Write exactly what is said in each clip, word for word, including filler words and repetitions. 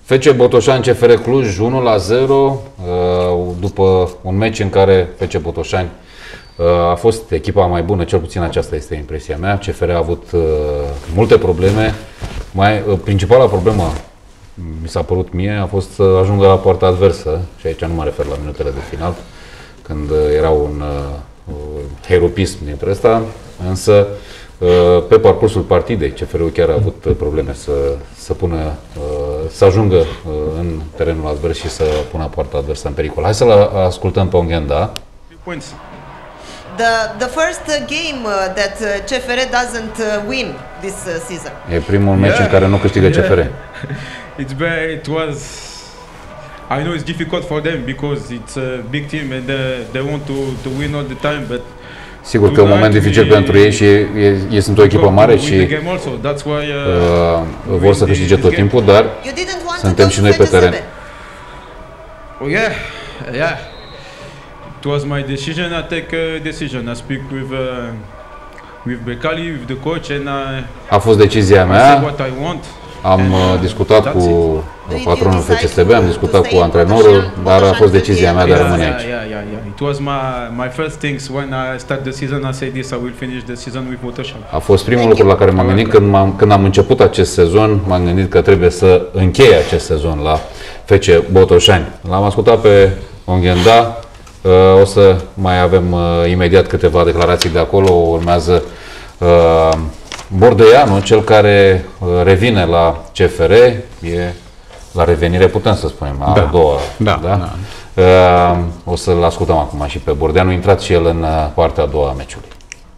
F C Botoșani C F R Cluj unu la zero, după un meci în care F C Botoșani a fost echipa mai bună, cel puțin aceasta este impresia mea. C F R a avut multe probleme. Mai, principala problemă, mi s-a părut mie, a fost să ajungă la poarta adversă, și aici nu mă refer la minutele de final, când era un uh, heropism dintre ăsta, însă uh, pe parcursul partidei C F R-ul chiar a avut probleme să, să, pună, uh, să ajungă uh, în terenul advers și să pună poarta adversă în pericol. Hai să-l ascultăm pe Onghenda. The, the first game uh, that uh, C F R doesn't uh, win this uh, season. E primul meci yeah. în care nu câștigă C F R. Yeah. It's very, it was, I know it's difficult for them because it's a big team and uh, they want to, to win all the time, but sigur că e un moment dificil pentru ei și ei sunt o echipă mare și uh, vor să câștige tot timpul, dar suntem și noi pe teren. Oh yeah, yeah. It was my decision. I take a decision. I speak with uh, with Becali, with the coach, and I. A fost decizia mea. What I want. Am uh, discutat cu patronul F C S B, am discutat cu antrenorul, dar a fost decizia mea de a rămâne aici. Yeah, yeah, yeah. It was my my first things when I start the season. I say this. I will finish the season with Botoșani. A fost primul lucru la care m-am gândit când am când am început acest sezon. M-am gândit că trebuie să închei acest sezon la F C Botoșani. L-am ascultat pe Onghenda. O să mai avem uh, imediat câteva declarații de acolo. Urmează uh, Bordeanu, cel care uh, revine la C F R. E la revenire, putem să spunem, a, da. a doua. Da, da? Da. Uh, o să-l ascultăm acum și pe Bordeanu, intrat și el în uh, partea a doua a meciului.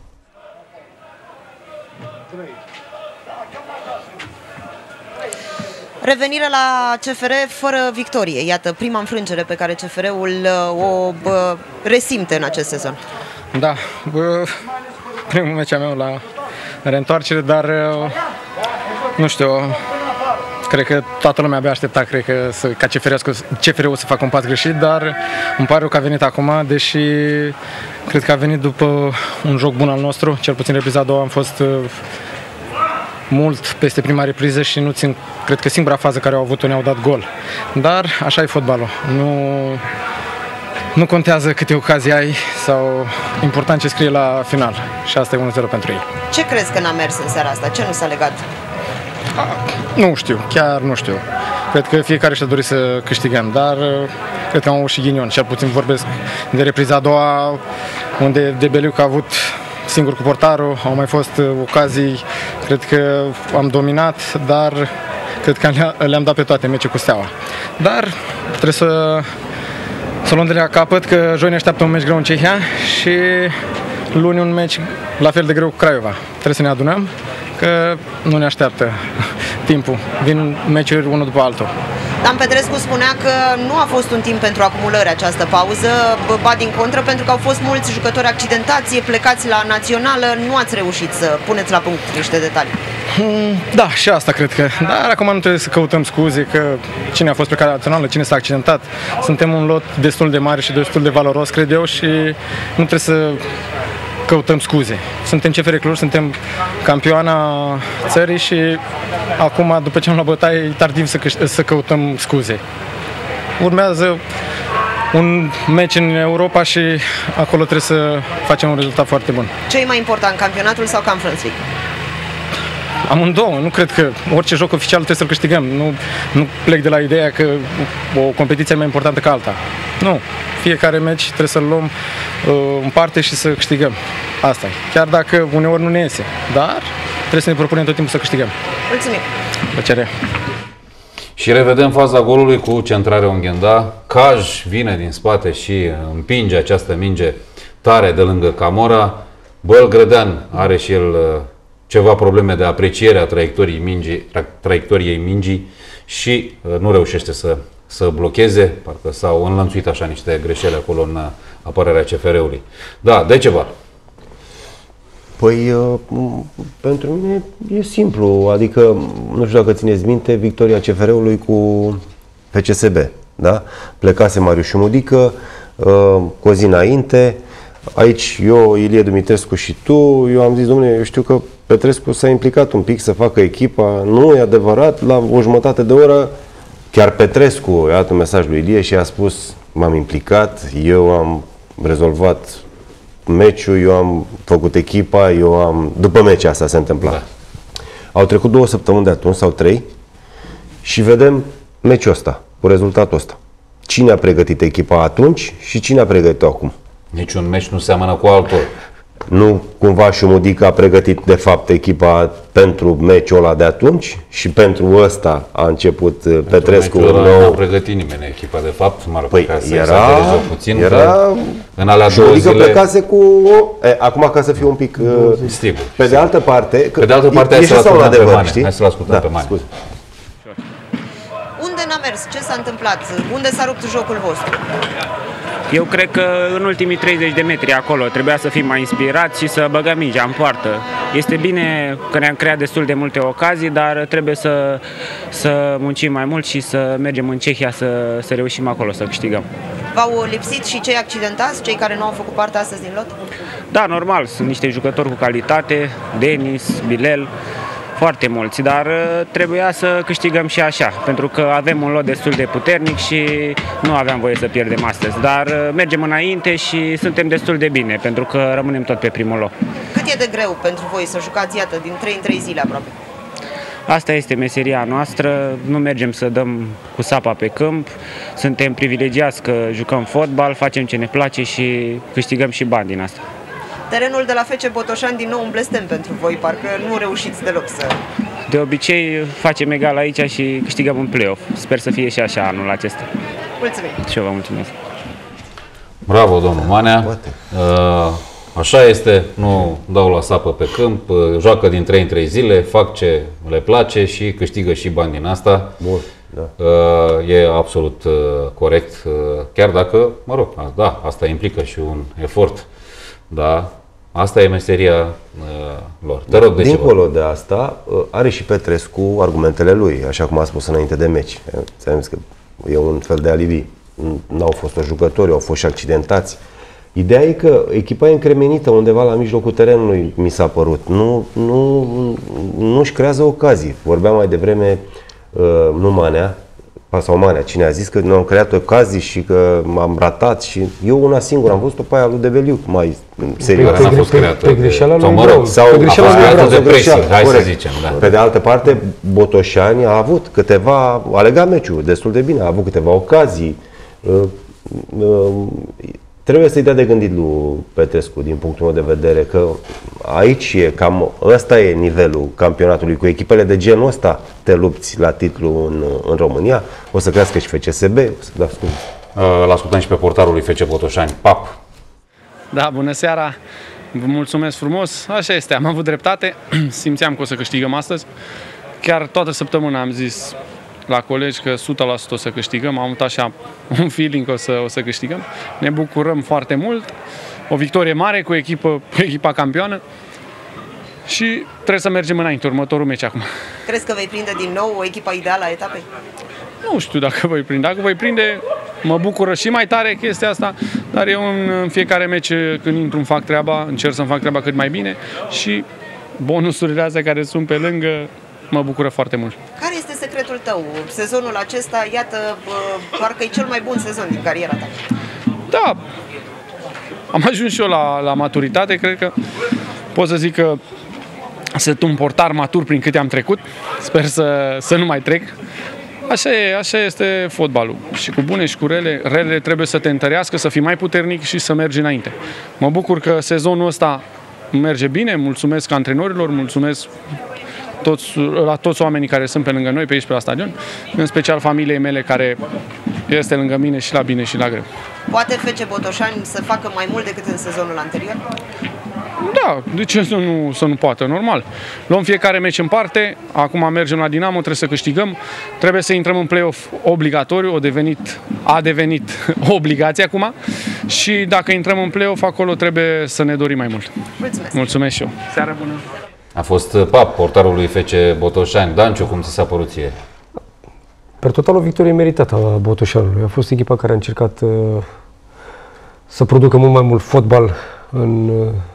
Revenire la C F R fără victorie. Iată, prima înfrângere pe care C F R-ul o bă, resimte în acest sezon. Da, bă, primul meci al meu la reîntoarcere, dar nu știu, cred că toată lumea abia aștepta, cred că să, ca C F R-ul să facă un pas greșit, dar îmi pare rău că a venit acum, deși cred că a venit după un joc bun al nostru, cel puțin repriza a doua am fost mult peste prima repriză și nu țin, cred că singura fază care au avut-o ne-au dat gol. Dar așa e fotbalul. Nu, nu contează câte ocazii ai sau important ce scrie la final. Și asta e unu zero pentru ei. Ce crezi că n-a mers în seara asta? Ce nu s-a legat? A, nu știu, chiar nu știu. Cred că fiecare și-a dorit să câștigăm, dar cred că am avut și ghinion. Cel puțin vorbesc de repriza a doua, unde Debeliuc a avut singur cu portarul, au mai fost ocazii, cred că am dominat, dar cred că le-am dat pe toate meciul cu Steaua. Dar trebuie să, să luăm de la capăt, că joi ne așteaptă un meci greu în Cehia și luni un meci la fel de greu cu Craiova. Trebuie să ne adunăm, că nu ne așteaptă timpul. Vin meciuri unul după altul. Dan Petrescu spunea că nu a fost un timp pentru acumulări această pauză, ba din contră, pentru că au fost mulți jucători accidentați, plecați la națională, nu ați reușit să puneți la punct niște detalii. Da, și asta cred că. Dar acum nu trebuie să căutăm scuze că cine a fost plecat la națională, cine s-a accidentat. Suntem un lot destul de mare și destul de valoros, cred eu, și nu trebuie să căutăm scuze. Suntem C F R Cluj, suntem campioana țării și acum, după ce am luat bătaie, e tardiv să, să căutăm scuze. Urmează un meci în Europa și acolo trebuie să facem un rezultat foarte bun. Ce e mai important, campionatul sau Conference League? Amândouă, nu cred că orice joc oficial trebuie să-l câștigăm. Nu, nu plec de la ideea că o competiție e mai importantă ca alta. Nu, fiecare meci trebuie să-l luăm uh, în parte și să câștigăm. Asta e. Chiar dacă uneori nu ne iese, dar trebuie să ne propunem tot timpul să câștigăm. Mulțumim! Plăcere! Și revedem faza golului cu centrare Onghenda. Caj vine din spate și împinge această minge tare de lângă Camora. Bălgrădean are și el uh, ceva probleme de apreciere a traiectoriei mingii, traiectoriei mingii și uh, nu reușește să, să blocheze, parcă s-au înlănțuit așa niște greșeli acolo în apărarea C F R-ului. Da, de ceva. Păi, uh, pentru mine e simplu, adică, nu știu dacă țineți minte, victoria C F R-ului cu F C S B, da? Plecase Marius Mudică, uh, cu o zi înainte, aici eu, Ilie Dumitrescu și tu, eu am zis, domnule, eu știu că Petrescu s-a implicat un pic să facă echipa, nu e adevărat, la o jumătate de oră, chiar Petrescu a dat un mesaj lui Ilie și a spus: m-am implicat, eu am rezolvat meciul, eu am făcut echipa, eu am... După meciul asta se întâmpla. Da. Au trecut două săptămâni de atunci, sau trei, și vedem meciul ăsta, cu rezultatul ăsta. Cine a pregătit echipa atunci și cine a pregătit-o acum? Niciun meci nu seamănă cu altul. Nu cumva Șumudic a pregătit de fapt echipa pentru meciul ăla de atunci și pentru ăsta a început pentru Petrescu. Nu a pregătit nimeni echipa de fapt, mă rog, păi ca să era, puțin, era în alea două zile... plecase cu... E, acum ca să fiu un pic... Uh, pe de altă parte... Pe de altă parte, hai să-l ascultăm pe Mane. Hai să-l ascultăm da, pe Mane. Scuze. Unde n-a mers? Ce s-a întâmplat? Unde s-a rupt jocul vostru? Eu cred că în ultimii treizeci de metri acolo trebuia să fim mai inspirați și să băgăm mingea în poartă. Este bine că ne-am creat destul de multe ocazii, dar trebuie să, să muncim mai mult și să mergem în Cehia să, să reușim acolo să câștigăm. V-au lipsit și cei accidentați, cei care nu au făcut parte astăzi din lot? Da, normal, sunt niște jucători cu calitate, Denis, Bilel, foarte mulți, dar trebuia să câștigăm și așa, pentru că avem un lot destul de puternic și nu aveam voie să pierdem astăzi, dar mergem înainte și suntem destul de bine, pentru că rămânem tot pe primul loc. Cât e de greu pentru voi să jucați, iată, din trei în trei zile aproape? Asta este meseria noastră, nu mergem să dăm cu sapa pe câmp, suntem privilegiați că jucăm fotbal, facem ce ne place și câștigăm și bani din asta. Terenul de la F C Botoșani din nou un blestem pentru voi, parcă nu reușiți deloc să... De obicei facem egal aici și câștigăm un play-off. Sper să fie și așa anul acesta. Mulțumim! Și eu vă mulțumesc! Bravo, domnul Manea! Așa este, nu dau la sapă pe câmp, joacă din trei în trei zile, fac ce le place și câștigă și bani din asta. Bun, da. E absolut corect, chiar dacă, mă rog, da, asta implică și un efort. Da, asta e meseria uh, lor. Te rog, de Dincolo de asta, uh, are și Petrescu argumentele lui, așa cum a spus înainte de meci. Ți-am zis că e un fel de alibi. N-au fost o jucători, au fost și accidentați. Ideea e că echipa e încremenită undeva la mijlocul terenului, mi s-a părut. Nu, nu, nu-și creează ocazii. Vorbeam mai devreme, uh, nu Manea, sau Manea, cine a zis că nu am creat ocazii și că m-am ratat și eu una singură am văzut-o pe aia lui Debeliuc, mai serios. N-a fost creată. Pe greșeala lui Brău. Sau pe greșeala lui Brău. de presiune, hai să zicem. Da. Pe de altă parte, Botoșani a avut câteva, a legat meciul destul de bine, a avut câteva ocazii. Uh, uh, Trebuie să-i dea de gândit lui Petrescu, din punctul meu de vedere, că aici e cam, ăsta e nivelul campionatului. Cu echipele de genul ăsta te lupți la titlu în, în România, o să crească și F C S B, o să, da, scuze. Îl ascultăm și pe portarul lui F C Botoșani, Pap. Da, bună seara, vă mulțumesc frumos, așa este, am avut dreptate, simțeam că o să câștigăm astăzi, chiar toată săptămâna am zis la colegi că o sută la sută o să câștigăm, am avut așa un feeling că o să, o să câștigăm. Ne bucurăm foarte mult, o victorie mare cu echipă, echipa campioană și trebuie să mergem înainte, următorul meci acum. Crezi că vei prinde din nou o echipă ideală a etapei? Nu știu dacă voi prinde, dacă voi prinde mă bucură și mai tare chestia asta, dar eu în, în fiecare meci când intru îmi fac treaba, încerc să-mi fac treaba cât mai bine și bonusurile astea care sunt pe lângă mă bucură foarte mult. Care este secretul tău? Sezonul acesta, iată, parcă e cel mai bun sezon din cariera ta. Da, am ajuns și eu la, la maturitate, cred că pot să zic că sunt un portar matur prin câte am trecut, sper să, să nu mai trec. Așa, e, așa este fotbalul. Și cu bune și cu rele, relele trebuie să te întărească, să fii mai puternic și să mergi înainte. Mă bucur că sezonul ăsta merge bine, mulțumesc antrenorilor, mulțumesc toți, la toți oamenii care sunt pe lângă noi, pe aici, pe la stadion, în special familiei mele care este lângă mine și la bine și la greu. Poate F C Botoșani să facă mai mult decât în sezonul anterior? Da, de ce să nu, să nu poată? Normal. Luăm fiecare meci în parte, acum mergem la Dinamo, trebuie să câștigăm, trebuie să intrăm în play-off obligatoriu, a devenit, a devenit o obligație acum și dacă intrăm în play-off, acolo trebuie să ne dorim mai mult. Mulțumesc! Mulțumesc și eu! Seară bună! A fost Pap, portarul lui F C Botoșani. Danciu, cum ți s-a părut ție? Per total o victorie meritată a Botoșanului. A fost echipa care a încercat uh, să producă mult mai mult fotbal în, uh,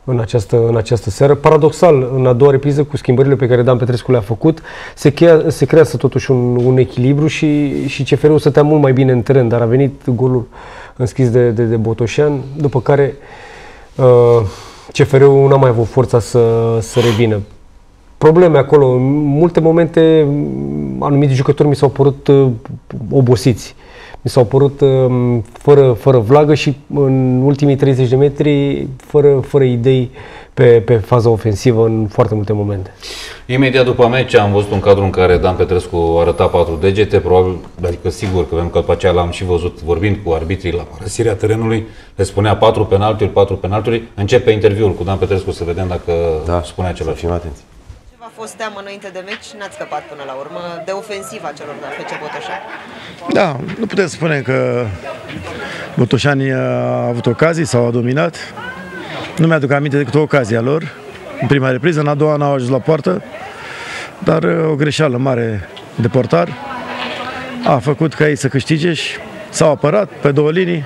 în această, în această seară. Paradoxal, în a doua repriză, cu schimbările pe care Dan Petrescu le-a făcut, se, chea, se creează totuși un, un echilibru și, și C F R-ul stătea mult mai bine în teren, dar a venit golul înscris de, de, de Botoșan, după care uh, C F R-ul n-a mai avut forța să, să revină. Probleme acolo, în multe momente anumiți jucători mi s-au părut uh, obosiți. Mi s-au părut uh, fără, fără vlagă și în ultimii treizeci de metri fără, fără idei pe, pe faza ofensivă în foarte multe momente. Imediat după meci am văzut un cadru în care Dan Petrescu arăta patru degete, probabil, adică sigur că pentru că după aceea l-am și văzut vorbind cu arbitrii la părăsirea terenului, le spunea patru penalturi, patru penalturi. Începe interviul cu Dan Petrescu să vedem dacă da, spune același. Fim atenți. V-a fost teamă înainte de meci, n-ați scăpat până la urmă de ofensiva celor de la F C Botoșani? Da, nu putem spune că Botoșani a avut ocazii sau a dominat. Nu mi-aduc aminte decât o ocazie a lor. În prima repriză, în a doua n-au ajuns la poartă, dar o greșeală mare de portar a făcut ca ei să câștige și s-au apărat pe două linii.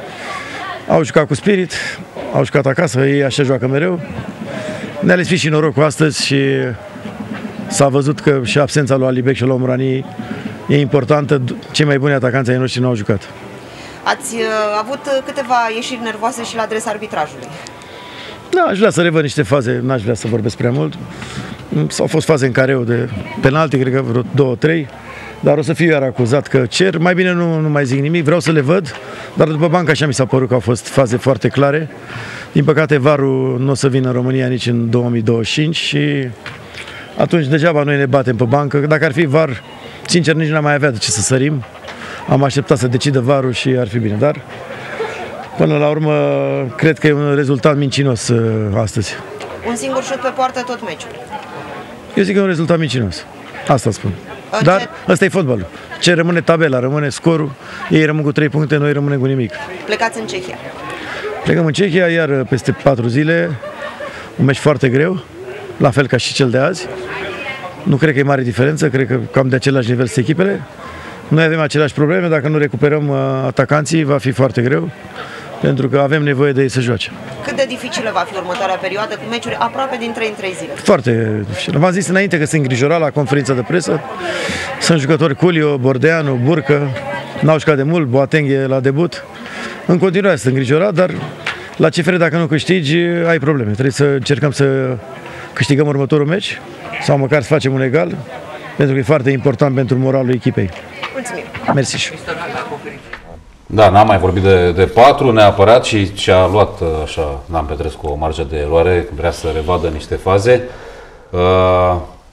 Au jucat cu spirit, au jucat acasă, ei așa joacă mereu. Ne-a lipsit și norocul astăzi și s-a văzut că și absența lui Alibec și lui Omrani e importantă. Cei mai buni atacanți ai noștri n-au jucat. Ați uh, avut câteva ieșiri nervoase și la adresa arbitrajului. Da, aș vrea să revăd niște faze, n-aș vrea să vorbesc prea mult. S-au fost faze în careu de penalti, cred că vreo două, trei, dar o să fiu iar acuzat că cer. Mai bine nu, nu mai zic nimic, vreau să le văd, dar după bancă așa mi s-a părut că au fost faze foarte clare. Din păcate, varul nu o să vină în România nici în două mii douăzeci și cinci și atunci degeaba noi ne batem pe bancă. Dacă ar fi var, sincer, nici n-am mai avea de ce să sărim. Am așteptat să decidă varul și ar fi bine, dar până la urmă cred că e un rezultat mincinos astăzi. Un singur șut pe poartă tot meciul. Eu zic că e un rezultat mincinos. Asta spun. Dar ăsta e fotbalul. Ce rămâne tabela, rămâne scorul. Ei rămân cu trei puncte, noi rămânem cu nimic. Plecați în Cehia. Plecăm în Cehia, iar peste patru zile, un meci foarte greu, la fel ca și cel de azi. Nu cred că e mare diferență, cred că cam de același nivel sunt echipele. Noi avem aceleași probleme, dacă nu recuperăm atacanții, va fi foarte greu, pentru că avem nevoie de ei să joace. Cât de dificilă va fi următoarea perioadă cu meciuri aproape din trei în trei zile? Foarte dificilă. V-am zis înainte că sunt îngrijorat la conferința de presă. Sunt jucători Culio, Bordeanu, Burcă, n-au jucat de mult, Boateng e la debut. În continuare sunt îngrijorat, dar la C F R dacă nu câștigi, ai probleme. Trebuie să încercăm să câștigăm următorul meci sau măcar să facem un egal, pentru că e foarte important pentru moralul echipei. Mulțumim! Mersi! Da, n-am mai vorbit de, de patru neapărat și și-a luat așa Dan Petrescu o marjă de luare, vrea să revadă niște faze. Uh,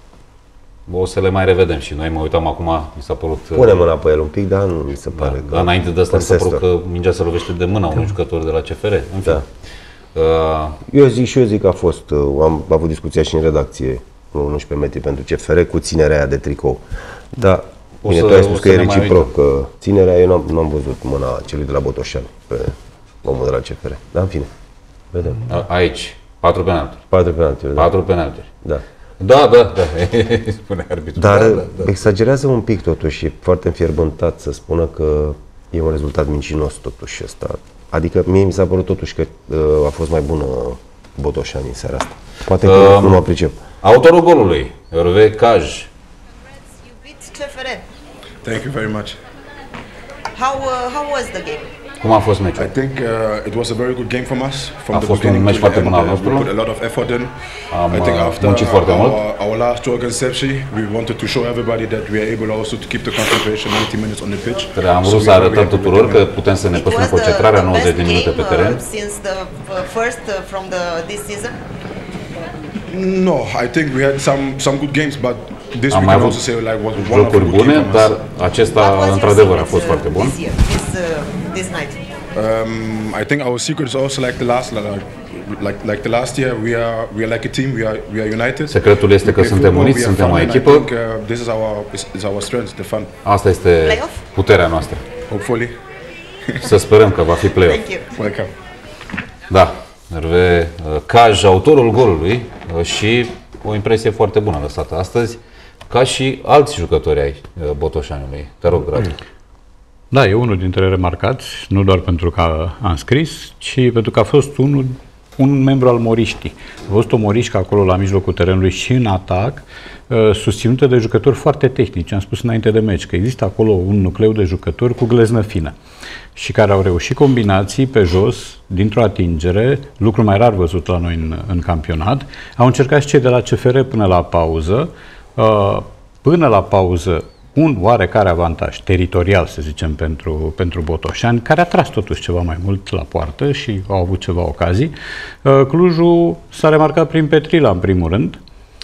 o să le mai revedem și noi, mă uitam acum, mi s-a părut... Pune mâna pe el un pic, dar nu mi se pare da, că... Dar înainte de asta mi s-a părut că mingea se lovește de mâna unui jucător de la C F R. În fine. Da. Uh, eu zic și eu zic că a fost, am avut discuția și în redacție, unsprezece metri pentru C F R cu ținerea aia de tricou. Dar bine, tu ai spus că e reciproc, că ținerea, eu n-am, n-am văzut mâna celui de la Botoșani pe omul de la C F R. Dar în fine, vedem. A, aici, patru penalturi. Patru penalturi, da. Patru penalturi. Da. Da, da, da, spune arbitrul. Dar da, da, da. exagerează un pic totuși, e foarte înfierbântat să spună că e un rezultat mincinos totuși ăsta. Adică mie mi s-a părut totuși că uh, a fost mai bună Botoșani în seara asta. Poate că um, nu mă pricep. Autorul golului, Hervé Kaj. C F R. Thank you very much. How uh, how was the game? Cum a fost meciul? I think uh, it was a very good game from us. From a the fost un meci foarte bun al nostru. We put a lot of effort in. Am I think after muncit foarte mult. Our, our last draw against Sepsi, we wanted to show everybody that we are able also to keep the concentration ninety minutes on the pitch. Am vrut să arătăm tuturor că putem să ne păstrăm concentrarea nouăzeci de minute pe teren. Since the first from the this season. No, I think we had some some good games, but this Am we can also say like was one of the jocuri bune, dar acesta într-adevăr a fost foarte bun. This, year, this, uh, this night. Um, I think our secret is also like the last, like, like like the last year. We are we are like a team. We are we are united. Secretul este că suntem uniți, suntem o echipă. I think uh, this is our is, is our strength, the fun. Asta este puterea noastră. Hopefully. Să sperăm că va fi play-off. Thank you. Welcome. Da, Hervé Kaj, autorul golului și o impresie foarte bună lăsată astăzi, ca și alți jucători ai Botoșaniului. Te rog, dragi. Da, e unul dintre remarcați, nu doar pentru că a înscris, ci pentru că a fost unul un membru al moriștii. A fost o morișcă acolo la mijlocul terenului și în atac, susținută de jucători foarte tehnici. Am spus înainte de meci că există acolo un nucleu de jucători cu gleznă fină și care au reușit combinații pe jos, dintr-o atingere, lucru mai rar văzut la noi în, în campionat. Au încercat și cei de la C F R până la pauză. Până la pauză, un oarecare avantaj teritorial, să zicem, pentru, pentru botoșani, care a tras totuși ceva mai mult la poartă și au avut ceva ocazii. Clujul s-a remarcat prin Petrila, în primul rând,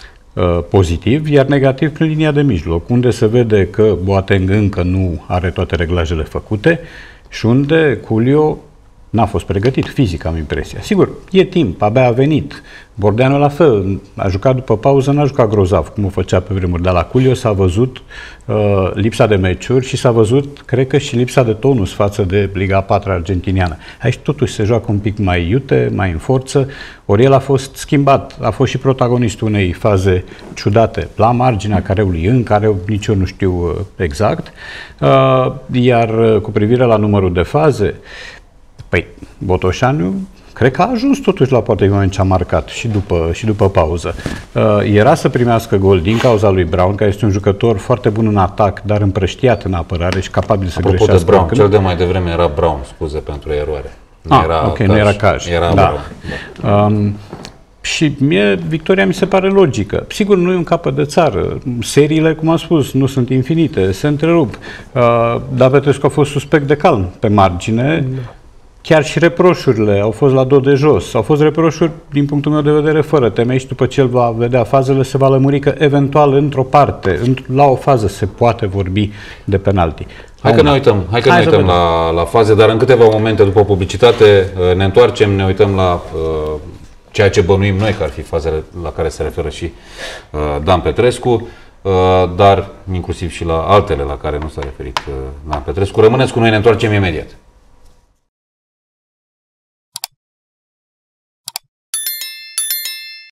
pozitiv, iar negativ prin linia de mijloc, unde se vede că Boateng încă nu are toate reglajele făcute și unde Culio n-a fost pregătit fizic, am impresia. Sigur, e timp, abia a venit. Bordeanu la fel, a jucat după pauză, n-a jucat grozav, cum o făcea pe vremuri, dar la Culio s-a văzut uh, lipsa de meciuri și s-a văzut, cred că, și lipsa de tonus față de Liga a patra argentiniană. Aici totuși se joacă un pic mai iute, mai în forță, ori el a fost schimbat, a fost și protagonistul unei faze ciudate, la marginea careului, în care nici eu nu știu uh, exact, uh, iar uh, cu privire la numărul de faze, păi, Botoșaniu, cred că a ajuns totuși la poate în moment ce a marcat și după, și după pauză. Uh, era să primească gol din cauza lui Brown, care este un jucător foarte bun în atac, dar împrăștiat în apărare și capabil să Apropo greșească. de Brown, cel de mai devreme era Brown, scuze pentru eroare. Nu ah, era ok, Caj, nu era Caj. Era da. Brown. Da. Um, și mie victoria mi se pare logică. Sigur, nu e un capăt de țară. Seriile, cum am spus, nu sunt infinite, se întrerup. Uh, dar Petrescu a fost suspect de calm pe margine. Mm. Chiar și reproșurile au fost la dos de jos. Au fost reproșuri, din punctul meu de vedere, fără temei și după ce el va vedea fazele, se va lămuri că eventual într-o parte, la o fază se poate vorbi de penalti. Hai că ne uităm, hai că hai ne uităm la, la faze, dar în câteva momente după publicitate ne întoarcem, ne uităm la uh, ceea ce bănuim noi că ar fi fazele la care se referă și uh, Dan Petrescu, uh, dar inclusiv și la altele la care nu s-a referit uh, Dan Petrescu. Rămâneți cu noi, ne întoarcem imediat.